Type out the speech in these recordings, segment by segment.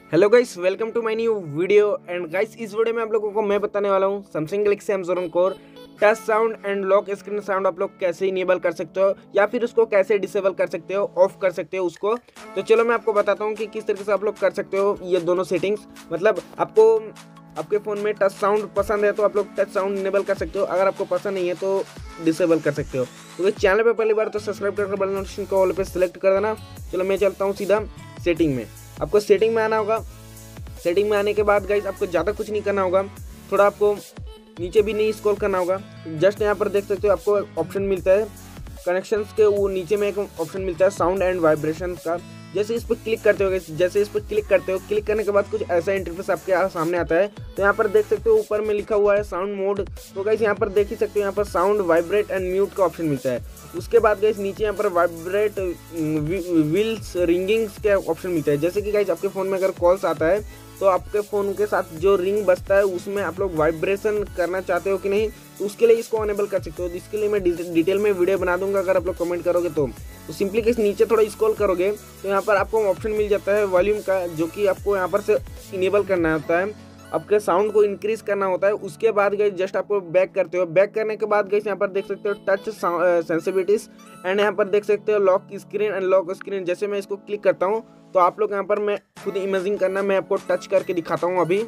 Hello guys, welcome to my new video. And guys, इस video में आप लोगों को मैं बताने वाला हूँ Samsung Galaxy M7 core touch sound and lock screen sound आप लोग कैसे इनेबल कर सकते हो या फिर उसको कैसे डिसेबल कर सकते हो, ऑफ कर सकते हो उसको। तो चलो मैं आपको बताता हूँ कि किस तरीके से आप लोग कर सकते हो ये दोनों सेटिंग्स। मतलब आपको आपके फ़ोन में टच साउंड पसंद है तो आप लोग टच साउंड इनेबल कर सकते हो, अगर आपको पसंद नहीं है तो डिसेबल कर सकते हो। तो इस चैनल पे पहली बार तो सब्सक्राइब करके बेल नोटिफिकेशन को ऑल पे सेलेक्ट कर देना। चलो मैं चलता हूँ सीधा सेटिंग में। आपको सेटिंग में आना होगा। सेटिंग में आने के बाद गाइस आपको ज़्यादा कुछ नहीं करना होगा, थोड़ा आपको नीचे भी नहीं स्क्रॉल करना होगा। जस्ट यहाँ पर देख सकते हो आपको ऑप्शन मिलता है कनेक्शंस के, वो नीचे में एक ऑप्शन मिलता है साउंड एंड वाइब्रेशन का। जैसे इस पर क्लिक करते हो क्लिक करने के बाद कुछ ऐसा इंटरफेस आपके सामने आता है। तो यहाँ पर देख सकते हो ऊपर में लिखा हुआ है साउंड मोड। तो गाइस यहाँ पर देख ही सकते हो, यहाँ पर साउंड वाइब्रेट एंड म्यूट का ऑप्शन मिलता है। उसके बाद गाइस नीचे यहाँ पर वाइब्रेट व्हील्स रिंगिंग्स के ऑप्शन मिलता है। जैसे कि गाइस आपके फ़ोन में अगर कॉल्स आता है तो आपके फ़ोन के साथ जो रिंग बजता है उसमें आप लोग वाइब्रेशन करना चाहते हो कि नहीं, तो उसके लिए इसको अनेबल कर सकते हो। तो इसके लिए मैं डिटेल में वीडियो बना दूंगा, अगर आप लोग कमेंट करोगे तो सिंपली के नीचे थोड़ा स्क्रॉल करोगे तो यहाँ पर आपको ऑप्शन मिल जाता है वॉल्यूम का, जो कि आपको यहाँ पर से इनेबल करना होता है, आपके साउंड को इंक्रीज करना होता है। उसके बाद गई जस्ट आपको बैक करते हो। बैक करने के बाद गई यहाँ पर देख सकते हो टच सेंसिटिविटीज एंड यहाँ पर देख सकते हो lock screen and lock screen. जैसे मैं इसको क्लिक करता हूँ तो आप लोग यहाँ पर मैं खुद इमेजिन करना, मैं आपको टच करके दिखाता हूँ अभी।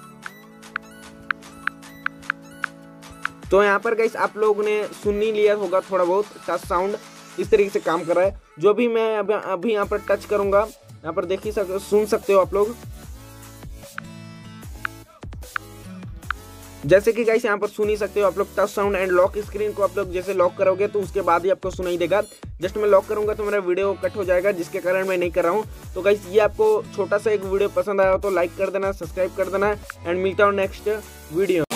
तो यहाँ पर गाइस आप लोगों ने सुन ही लिया होगा थोड़ा बहुत, टच साउंड इस तरीके से काम कर रहा है। जो भी मैं अभी यहाँ पर टच करूँगा, यहाँ पर देख ही सकते हो, सुन सकते हो आप लोग। जैसे कि गाइस यहाँ पर सुन ही सकते हो आप लोग touch sound and lock screen को। आप लोग जैसे लॉक करोगे तो उसके बाद ही आपको सुनाई देगा। जस्ट मैं लॉक करूंगा तो मेरा वीडियो कट हो जाएगा, जिसके कारण मैं नहीं कर रहा हूँ। तो गाइस ये आपको छोटा सा एक वीडियो पसंद आया हो तो लाइक कर देना, सब्सक्राइब कर देना एंड मिलता हूँ नेक्स्ट वीडियो।